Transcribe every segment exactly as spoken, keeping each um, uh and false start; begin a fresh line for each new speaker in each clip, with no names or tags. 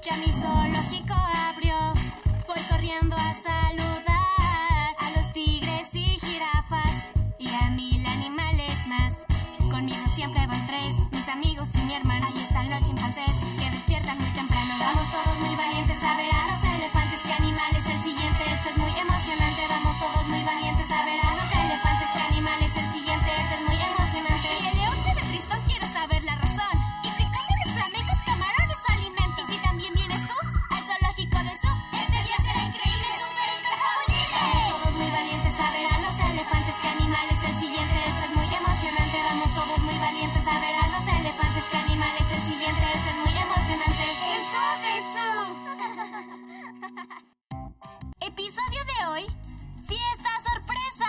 Ya mi zoológico abrió. Voy corriendo a saludar a los tigres y jirafas y a mil animales más. Conmigo siempre van tres, mis amigos y mi hermana. Ahí están los chimpancés que despiertan muy temprano. Vamos todos muy valientes a ver a los elefantes. ¿Qué animal es el siguiente? Este es muy emocionante. Vamos todos muy valientes a ver a los elefantes. ¿Qué animal es el siguiente? Este es muy emocionante. Si el león se ve tristón, quiero saber la razón. ¿Y qué comen los flamencos? Camarones o alimentos. Y si también vienes tú al zoológico de Zoo, este día será increíble, súper, hiper favorito. Vamos todos muy valientes a ver a los elefantes. ¿Qué animal es el siguiente? Este es muy emocionante. Vamos todos muy valientes a ver a los elefantes. ¿Qué animal es el siguiente? Este es muy emocionante. El Zoo de Zoo. Episodio de hoy: ¡Fiesta sorpresa!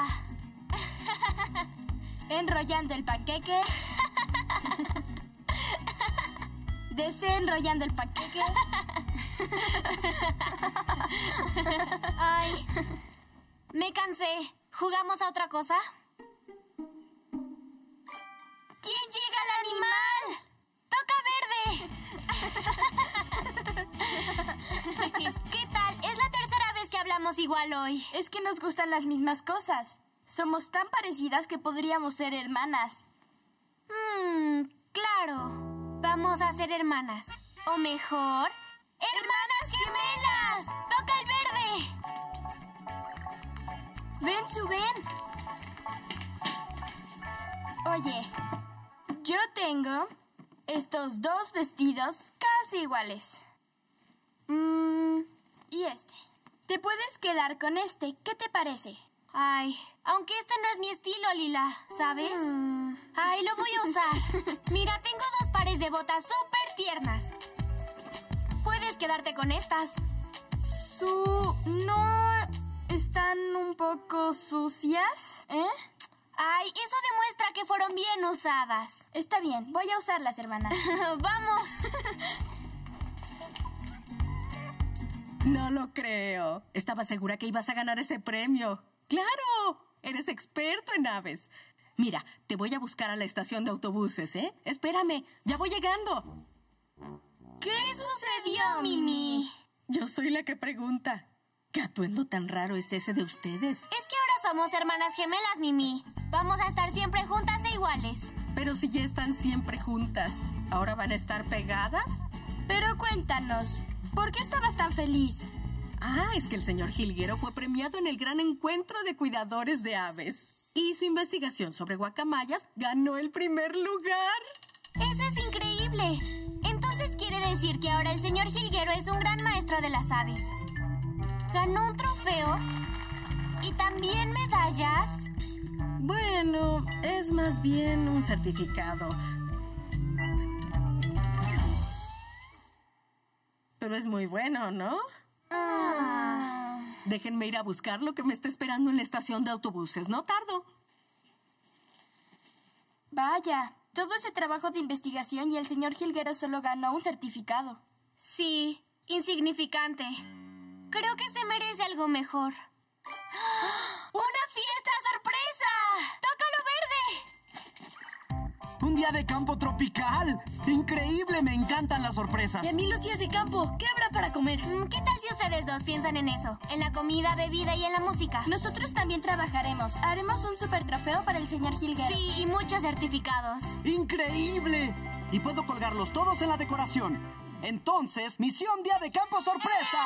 Enrollando el panqueque. Desenrollando el panqueque.
Ay, me cansé. ¿Jugamos a otra cosa? ¿Quién llega al animal? ¡Toca verde! ¿Qué tal? Es la tercera vez que hablamos igual hoy.
Es que nos gustan las mismas cosas. Somos tan parecidas que podríamos ser hermanas.
Mmm, claro. Vamos a ser hermanas. O mejor, ¡hermanas gemelas! ¡Toca el verde!
Ven, Su, ven. Oye, yo tengo estos dos vestidos casi iguales. Mm, y este. Te puedes quedar con este. ¿Qué te parece?
Ay, aunque este no es mi estilo, Lila, ¿sabes?
Mm.
Ay, lo voy a usar. Mira, tengo dos pares de botas súper tiernas. Puedes quedarte con estas.
Su, ¿no están un poco sucias? ¿Eh?
Ay, eso demuestra que fueron bien usadas.
Está bien, voy a usarlas, hermana.
¡Vamos!
No lo creo. Estaba segura que ibas a ganar ese premio. ¡Claro! Eres experto en aves. Mira, te voy a buscar a la estación de autobuses, ¿eh? Espérame, ya voy llegando.
¿Qué sucedió, Mimi?
Yo soy la que pregunta. ¿Qué atuendo tan raro es ese de ustedes?
Es que ahora somos hermanas gemelas, Mimi. Vamos a estar siempre juntas e iguales.
Pero si ya están siempre juntas, ¿ahora van a estar pegadas?
Pero cuéntanos, ¿por qué estabas tan feliz?
Ah, es que el señor Jilguero fue premiado en el gran encuentro de cuidadores de aves. Y su investigación sobre guacamayas ganó el primer lugar.
¡Eso es increíble! Entonces quiere decir que ahora el señor Jilguero es un gran maestro de las aves. ¿Ganó un trofeo? ¿Y también medallas?
Bueno, es más bien un certificado. Pero es muy bueno, ¿no?
Ah.
Déjenme ir a buscarlo, que me está esperando en la estación de autobuses. No tardo.
Vaya, todo ese trabajo de investigación y el señor Jilguero solo ganó un certificado.
Sí, insignificante. Creo que se merece algo mejor. ¡Una fiesta sorpresa! ¡Tócalo verde!
¡Un día de campo tropical! ¡Increíble! Me encantan las sorpresas.
Y a mí los días de campo. ¿Qué habrá para comer? ¿Qué tal si ustedes dos piensan en eso? En la comida, bebida y en la música.
Nosotros también trabajaremos. Haremos un super trofeo para el señor Jilguero.
Sí, y muchos certificados.
¡Increíble! Y puedo colgarlos todos en la decoración. Entonces, misión día de campo sorpresa.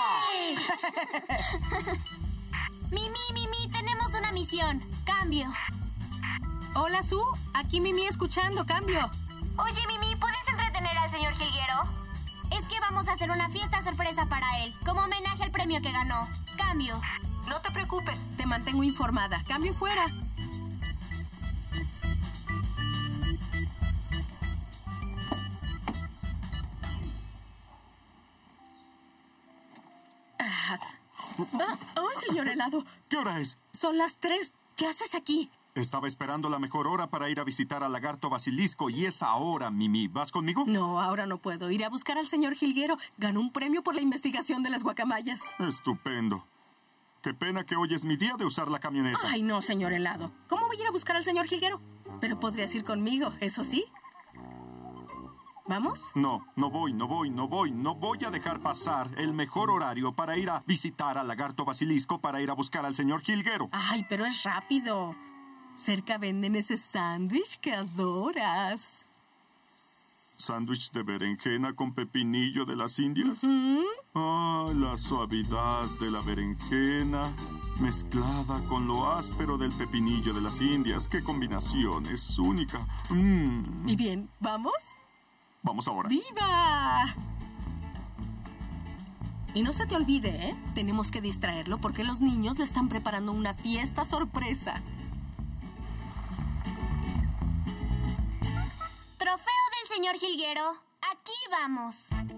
Mimi, Mimi, tenemos una misión. Cambio.
Hola, Su. Aquí Mimi escuchando. Cambio.
Oye, Mimi, ¿puedes entretener al señor Jilguero? Es que vamos a hacer una fiesta sorpresa para él, como homenaje al premio que ganó. Cambio.
No te preocupes. Te mantengo informada. Cambio fuera. Ah, ¡ay, señor helado!
¿Qué hora es?
Son las tres. ¿Qué haces aquí?
Estaba esperando la mejor hora para ir a visitar al lagarto basilisco y es ahora, Mimi. ¿Vas conmigo?
No, ahora no puedo. Iré a buscar al señor Jilguero. Ganó un premio por la investigación de las guacamayas.
Estupendo. Qué pena que hoy es mi día de usar la camioneta.
Ay, no, señor helado. ¿Cómo voy a ir a buscar al señor Jilguero? Pero podrías ir conmigo, ¿eso sí? ¿Vamos?
No, no voy, no voy, no voy. No voy a dejar pasar el mejor horario para ir a visitar al lagarto basilisco, para ir a buscar al señor jilguero.
Ay, pero es rápido. Cerca venden ese sándwich que adoras.
¿Sándwich de berenjena con pepinillo de las Indias? Ah, la suavidad de la berenjena mezclada con lo áspero del pepinillo de las Indias. ¡Qué combinación! Es única. Mm.
Y bien, ¿vamos?
Vamos ahora.
¡Viva! Y no se te olvide, ¿eh? Tenemos que distraerlo porque los niños le están preparando una fiesta sorpresa.
Trofeo del señor jilguero. Aquí vamos.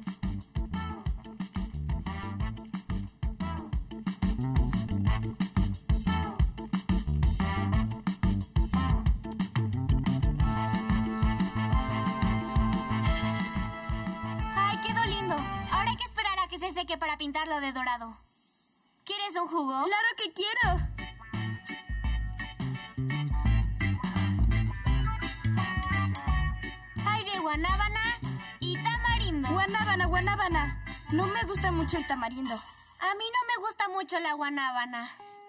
Ay, quedó lindo. Ahora hay que esperar a que se seque para pintarlo de dorado. ¿Quieres un jugo?
¡Claro que quiero!
Hay de guanábana y tamarindo.
Guanábana, guanábana. No me gusta mucho el tamarindo.
A mí no me gusta mucho la guanábana.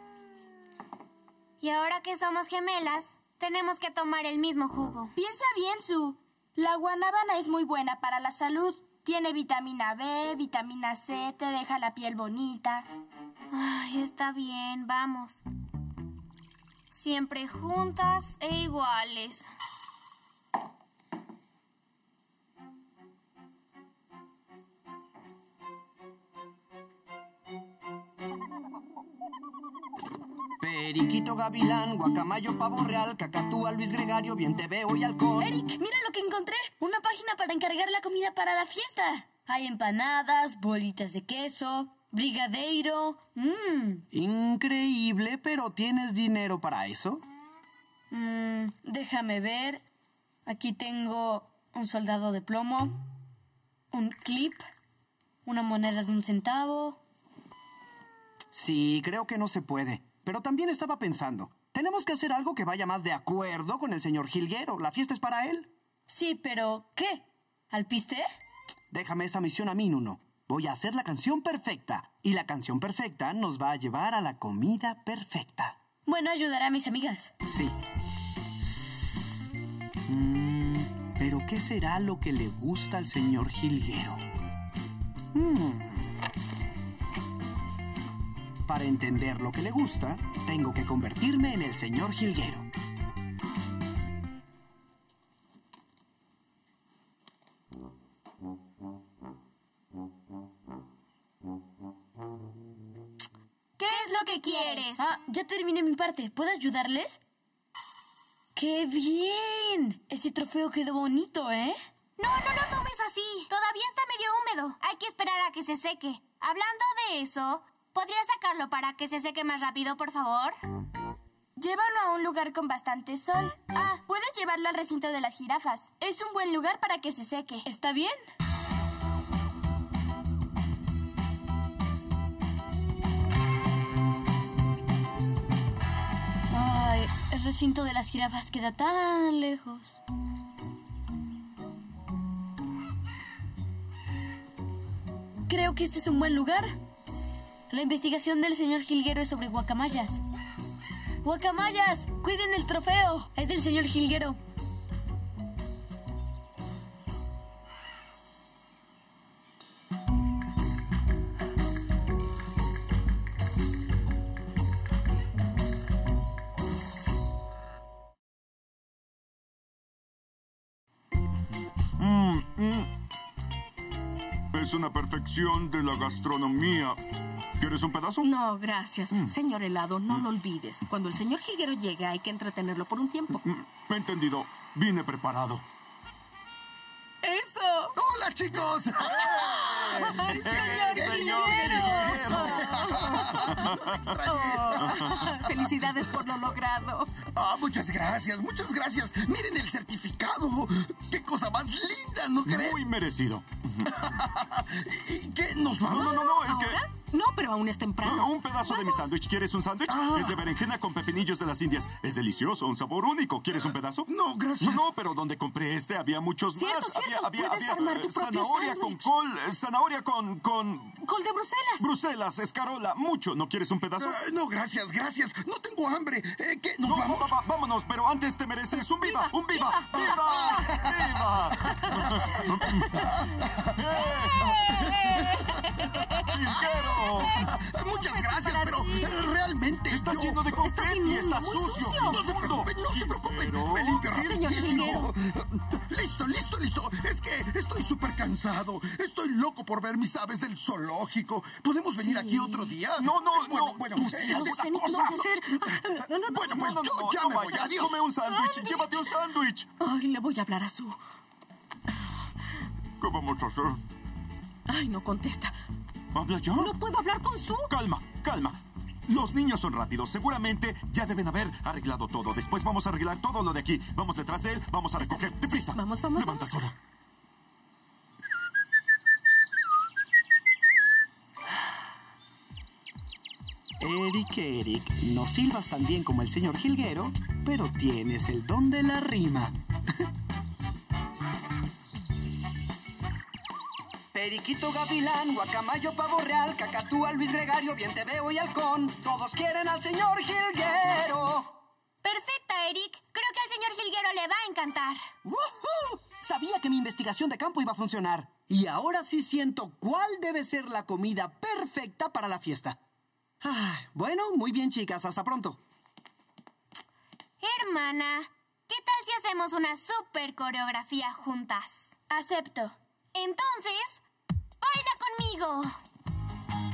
Y ahora que somos gemelas, tenemos que tomar el mismo jugo.
Piensa bien, Sue. La guanábana es muy buena para la salud. Tiene vitamina B, vitamina C, te deja la piel bonita.
Ay, está bien, vamos. Siempre juntas e iguales.
Periquito, gavilán, guacamayo, pavo real, cacatúa, Luis Gregario, bien te veo y halcón.
Eric, mira lo que encontré. Una página para encargar la comida para la fiesta. Hay empanadas, bolitas de queso, brigadeiro. Mmm.
Increíble, pero ¿tienes dinero para eso?
Mmm, déjame ver. Aquí tengo un soldado de plomo, un clip, una moneda de un centavo.
Sí, creo que no se puede. Pero también estaba pensando, tenemos que hacer algo que vaya más de acuerdo con el señor jilguero. La fiesta es para él.
Sí, pero ¿qué? ¿Alpiste?
Déjame esa misión a mí, Nuno. Voy a hacer la canción perfecta. Y la canción perfecta nos va a llevar a la comida perfecta.
Bueno, ayudaré a mis amigas.
Sí. Mm, ¿pero qué será lo que le gusta al señor jilguero? Mm. Para entender lo que le gusta, tengo que convertirme en el señor jilguero.
¿Qué es lo que quieres?
Ah, ya terminé mi parte. ¿Puedo ayudarles? ¡Qué bien! Ese trofeo quedó bonito, ¿eh?
No, no lo tomes así. Todavía está medio húmedo. Hay que esperar a que se seque. Hablando de eso, ¿podrías sacarlo para que se seque más rápido, por favor?
Llévalo a un lugar con bastante sol. Ah, puedes llevarlo al recinto de las jirafas. Es un buen lugar para que se seque.
¿Está bien? Ay, el recinto de las jirafas queda tan lejos. Creo que este es un buen lugar. La investigación del señor jilguero es sobre guacamayas. ¡Guacamayas! ¡Cuiden el trofeo! Es del señor jilguero.
Mm, mm. Es una perfección de la gastronomía. ¿Quieres un pedazo?
No, gracias. Mm. Señor helado, no mm. lo olvides. Cuando el señor jilguero llegue, hay que entretenerlo por un tiempo.
Mm. Entendido. Vine preparado.
¡Eso!
¡Hola, chicos!
¡Ay, señor jilguero!
¡Los extrañé!
Oh, felicidades por lo logrado.
Ah, muchas gracias, muchas gracias. Miren el certificado. ¡Qué cosa más linda, ¿no creen?
Muy merecido.
¿Y qué? ¿Nos vamos?
No, no, no, no, es
¿Ahora?
que...
No, pero aún es temprano.
Un pedazo de mi sándwich. ¿Quieres un sándwich?
Ah.
Es de berenjena con pepinillos de las Indias. Es delicioso, un sabor único. ¿Quieres un pedazo?
No, gracias.
No, pero donde compré este había muchos
Cierto,
más.
cierto.
Había, había,
Puedes
había,
armar tu
eh,
propio
zanahoria con
sándwich.
col, eh, zanahoria con, con
Col de Bruselas.
Bruselas, escarola, mucho. ¿No quieres un pedazo?
Ah, no, gracias, gracias. No tengo hambre. Eh, ¿Qué? ¿Nos
No,
vamos?
va- va- vámonos, pero antes te mereces un viva, un viva, viva, viva. ¡Jilguero!
Muchas gracias, pero eh, realmente
Está
yo...
lleno de confeti,
inmundo,
está
muy
sucio.
sucio.
No se preocupen, no se preocupen.
Jilguero.
Me limpio
Señor
rapidísimo. Listo, listo, listo. Es que estoy súper cansado. Estoy loco por ver mis aves del zoológico. ¿Podemos venir aquí otro día?
No, no,
bueno,
no.
Bueno,
Tú
eh,
sí,
No
alguna
sé ni qué
cosa.
hacer. No, no, no.
Bueno, pues
No, no,
yo
no,
ya
no
me voy.
vayas.
Adiós.
Come un sándwich, llévate un sándwich.
Ay, le voy a hablar a Sue.
¿Qué vamos a hacer?
Ay, no contesta.
¿Habla ya?
No puedo hablar con Sue.
Calma, calma. Los niños son rápidos. Seguramente ya deben haber arreglado todo. Después vamos a arreglar todo lo de aquí. Vamos detrás de él. Vamos a recoger. ¡Deprisa!
Sí, vamos, vamos,
Levanta
vamos.
solo.
Eric, Eric, no silbas tan bien como el señor Jilguero, pero tienes el don de la rima. Periquito, gavilán, guacamayo, pavo real, cacatúa, Luis Gregario, bien te veo y halcón. Todos quieren al señor Jilguero.
Perfecta, Eric. Creo que al señor Jilguero le va a encantar.
¡Woohoo! Sabía que mi investigación de campo iba a funcionar. Y ahora sí siento cuál debe ser la comida perfecta para la fiesta. Ah, bueno, muy bien, chicas. Hasta pronto.
Hermana, ¿qué tal si hacemos una super coreografía juntas?
Acepto.
Entonces, baila conmigo.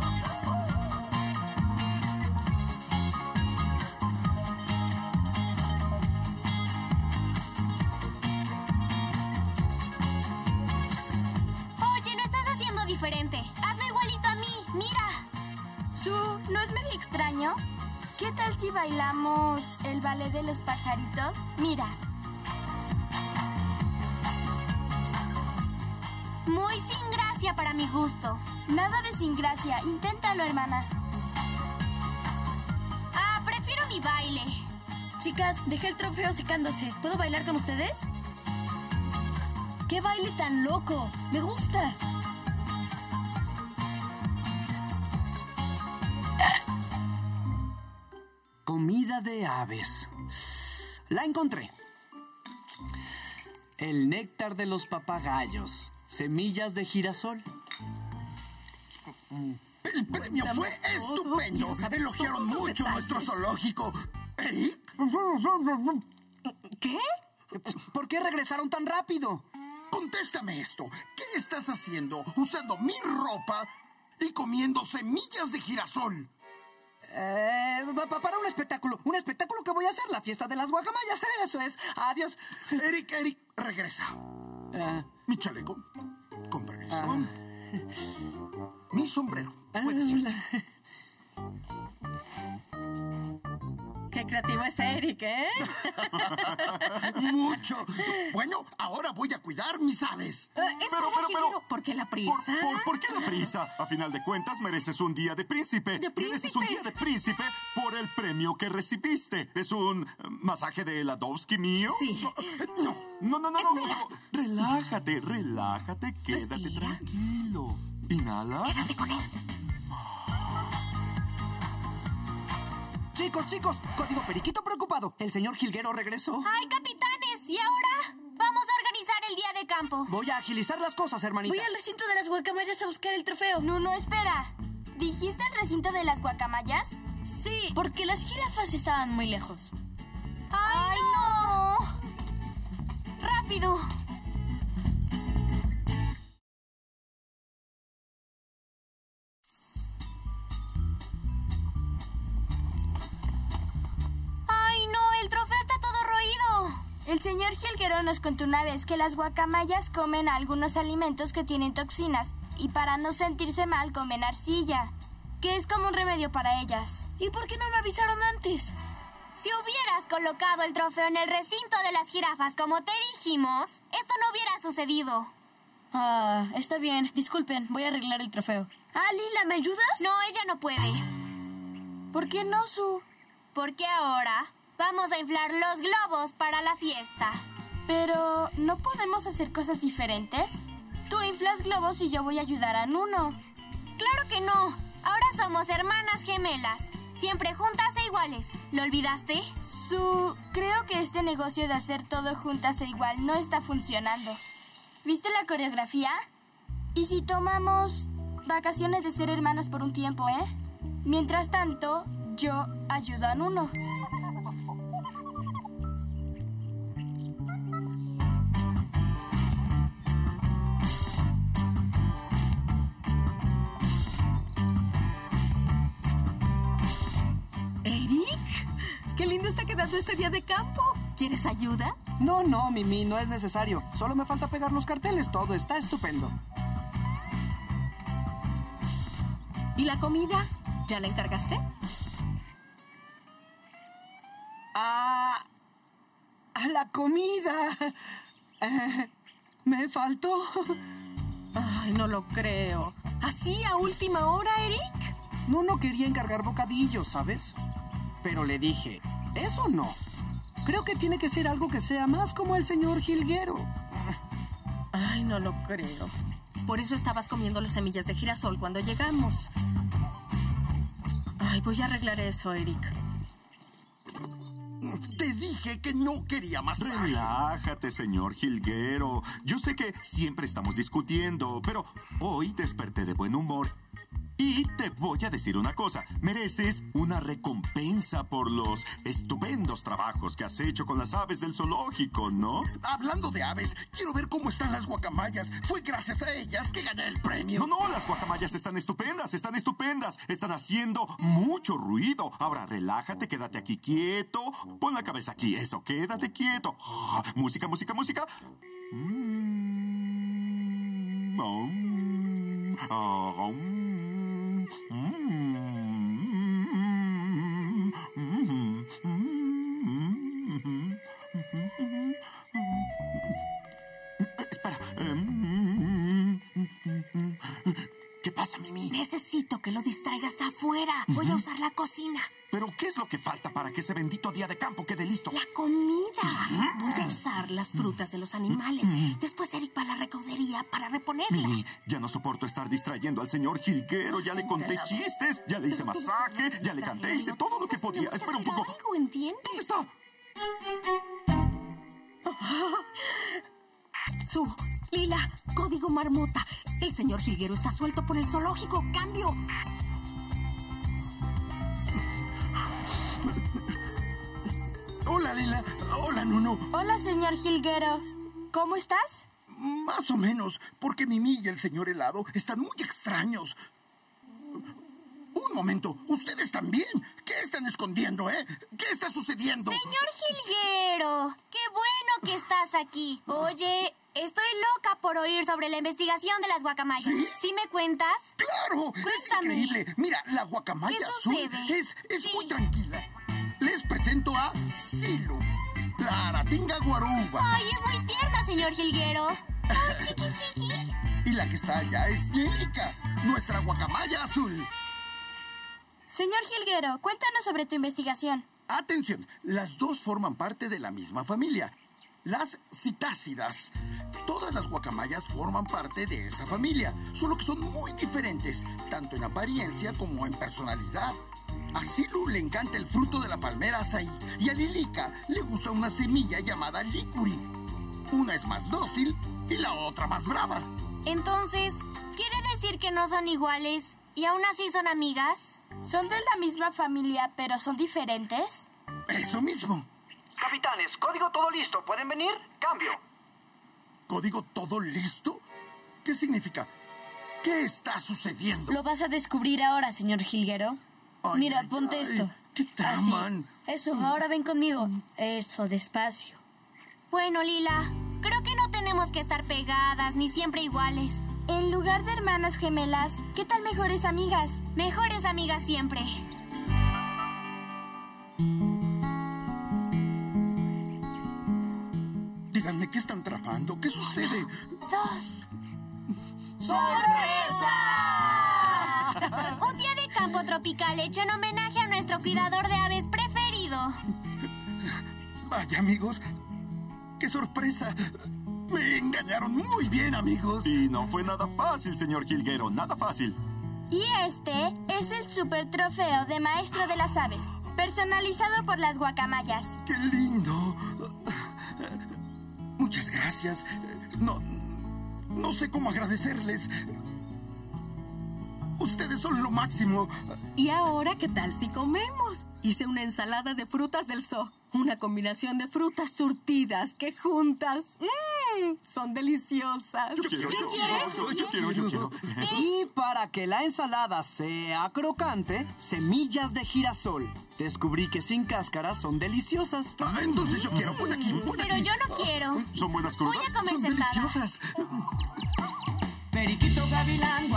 Oye, lo estás haciendo diferente. Hazlo igualito a mí. Mira.
Sue, ¿no es medio extraño? ¿Qué tal si bailamos el ballet de los pajaritos? Mira.
Muy sin gracia para mi gusto.
Nada de sin gracia. Inténtalo, hermana.
Ah, prefiero mi baile.
Chicas, dejé el trofeo secándose. ¿Puedo bailar con ustedes? ¡Qué baile tan loco! ¡Me gusta!
Comida de aves. La encontré. El néctar de los papagayos. Semillas de girasol.
El premio fue estupendo.
Quiero saber
Elogiaron
todos los
mucho
detalles.
nuestro zoológico. ¿Eric?
¿Qué?
¿Por qué regresaron tan rápido?
Contéstame esto. ¿Qué estás haciendo usando mi ropa y comiendo semillas de girasol?
Eh, pa- pa- para un espectáculo. Un espectáculo que voy a hacer. La fiesta de las guacamayas. Eso es. Adiós.
Eric, Eric, regresa.
Ah,
Mi chaleco. Con permiso.
ah,
Mi sombrero.
ah,
Puedes irte.
la-
Qué creativo es Eric, ¿eh?
Mucho. Bueno, ahora voy a cuidar mis aves.
Eh, espera,
Pero, pero, pero-
Jilguero, ¿por qué la
¿Por,
prisa?
por, por qué la prisa? A final de cuentas, mereces un día de príncipe.
¿De
Mereces un
príncipe?
día de príncipe por el premio que recibiste. ¿Es un eh, masaje de Ladowski mío?
Sí.
No.
No, no, no, no.
Espera.
no. Relájate, relájate. Quédate
Respira.
tranquilo. Inhala.
Quédate con él.
Chicos, chicos. Código Periquito preocupado. El señor Jilguero regresó.
¡Ay, capitanes! ¿Y ahora? Vamos a organizar el día de campo.
Voy a agilizar las cosas, hermanita.
Voy al recinto de las guacamayas a buscar el trofeo.
No, no, espera. ¿Dijiste el recinto de las guacamayas?
Sí, porque las jirafas estaban muy lejos.
¡Ay, no! ¡Rápido! ¡Ay, no! ¡El trofeo está todo roído!
El señor Jilguero nos contó una vez que las guacamayas comen algunos alimentos que tienen toxinas y para no sentirse mal comen arcilla, que es como un remedio para ellas.
¿Y por qué no me avisaron antes?
Si hubieras colocado el trofeo en el recinto de las jirafas como te dijimos, esto no hubiera sucedido.
Ah, está bien. Disculpen, voy a arreglar el trofeo. Ah, Lila, ¿me ayudas?
No, ella no puede.
¿Por qué no, Su?
Porque ahora vamos a inflar los globos para la fiesta.
Pero, ¿no podemos hacer cosas diferentes? Tú inflas globos y yo voy a ayudar a Nuno.
¡Claro que no! Ahora somos hermanas gemelas. Siempre juntas e iguales. ¿Lo olvidaste?
Su, creo que este negocio de hacer todo juntas e igual no está funcionando. ¿Viste la coreografía? ¿Y si tomamos vacaciones de ser hermanas por un tiempo, eh? Mientras tanto, yo ayudo a Nuno.
¿Eric? ¡Qué lindo está quedando este día de campo! ¿Quieres ayuda?
No, no, Mimi, no es necesario. Solo me falta pegar los carteles. Todo está estupendo.
¿Y la comida? ¿Ya la encargaste?
Ah, a la comida. Eh, ¿Me faltó?
Ay, no lo creo. ¿Así a última hora, Eric?
No, no quería encargar bocadillos, ¿sabes? Pero le dije, eso no. Creo que tiene que ser algo que sea más como el señor Jilguero.
Ay, no lo creo. Por eso estabas comiendo las semillas de girasol cuando llegamos. Ay, voy a arreglar eso, Eric.
Te dije que no quería más.
Relájate, señor Jilguero. Yo sé que siempre estamos discutiendo, pero hoy desperté de buen humor. Y te voy a decir una cosa. Mereces una recompensa por los estupendos trabajos que has hecho con las aves del zoológico, ¿no?
Hablando de aves, quiero ver cómo están las guacamayas. Fue gracias a ellas que gané el premio.
No, no, las guacamayas están estupendas, están estupendas. Están haciendo mucho ruido. Ahora, relájate, quédate aquí quieto. Pon la cabeza aquí, eso, quédate quieto. Ah, música, música, música. Mm, oh, oh, oh. Espera. ¿Qué pasa, Mimi?
Necesito que lo distraigas afuera. Voy a usar la cocina.
¿Pero qué es lo que falta para que ese bendito día de campo quede listo?
La comida. Voy a usar las frutas de los animales. Después Eric va a la recaudería para reponerla.
Mimi, ya no soporto estar distrayendo al señor Jilguero. Ya le conté chistes, ya le hice masaje, ya le canté, hice todo lo que podía. Espera un poco.
Algo, ¿entiendes?
¿Dónde está?
Su, Lila, código marmota. El señor Jilguero está suelto por el zoológico. ¡Cambio!
Hola, Lila. Hola, Nuno.
Hola, señor Jilguero. ¿Cómo estás?
Más o menos, porque Mimi y el señor Helado están muy extraños. Un momento, ustedes también. ¿Qué están escondiendo, eh? ¿Qué está sucediendo?
Señor Jilguero, qué bueno que estás aquí. Oye, estoy loca por oír sobre la investigación de las guacamayas.
¿Sí?
¿Sí me cuentas?
¡Claro!
Cuéntame.
Es increíble. Mira, la guacamaya
¿Qué
azul
sucede?
es, es
Sí.
muy tranquila. Les presento a Silu, la aratinga guaruba.
Ay, es muy tierna, señor Jilguero. Ay, chiqui, chiqui.
Y la que está allá es Yelika, nuestra guacamaya azul.
Señor Jilguero, cuéntanos sobre tu investigación.
Atención, las dos forman parte de la misma familia, las citácidas. Todas las guacamayas forman parte de esa familia, solo que son muy diferentes, tanto en apariencia como en personalidad. A Silu le encanta el fruto de la palmera azaí y a Lilika le gusta una semilla llamada licuri. Una es más dócil y la otra más brava.
Entonces, ¿quiere decir que no son iguales y aún así son amigas?
¿Son de la misma familia, pero son diferentes?
Eso mismo.
Capitanes, código todo listo. ¿Pueden venir? Cambio.
¿Código todo listo? ¿Qué significa? ¿Qué está sucediendo?
Lo vas a descubrir ahora, señor Jilguero.
Ay,
Mira,
ay,
ponte
ay,
esto.
¿qué traman?
Así. Eso, ahora ven conmigo. Eso, despacio.
Bueno, Lila, creo que no tenemos que estar pegadas ni siempre iguales.
En lugar de hermanas gemelas, ¿qué tal mejores amigas?
Mejores amigas siempre.
Díganme, ¿qué están tramando? ¿Qué sucede?
Dos. ¡Sorpresa! Un día de campo tropical hecho en homenaje a nuestro cuidador de aves preferido.
Vaya, amigos. ¡Qué sorpresa! Me engañaron muy bien, amigos.
Y no fue nada fácil, señor Jilguero, nada fácil.
Y este es el super trofeo de maestro de las aves, personalizado por las guacamayas.
¡Qué lindo! Muchas gracias. No, no sé cómo agradecerles. Ustedes son lo máximo.
¿Y ahora qué tal si comemos? Hice una ensalada de frutas del zoo. Una combinación de frutas surtidas que juntas mmm, son deliciosas.
Yo quiero, yo quiero, yo quiero, yo quiero.
Y para que la ensalada sea crocante, semillas de girasol. Descubrí que sin cáscara son deliciosas.
Ah, entonces yo quiero. Pon aquí, pon
Pero
aquí.
yo no quiero.
¿Son buenas
Voy
crudas?
a comer
Son
sentada.
deliciosas.
Periquito Gavilán